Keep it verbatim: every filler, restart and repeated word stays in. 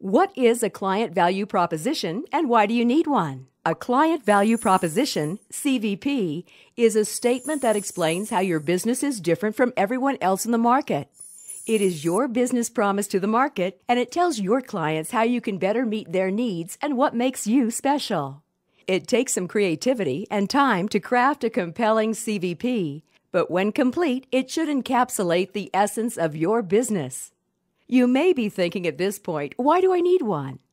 What is a client value proposition and why do you need one? A client value proposition, C V P, is a statement that explains how your business is different from everyone else in the market. It is your business promise to the market, and it tells your clients how you can better meet their needs and what makes you special. It takes some creativity and time to craft a compelling C V P, but when complete, it should encapsulate the essence of your business. You may be thinking at this point, why do I need one?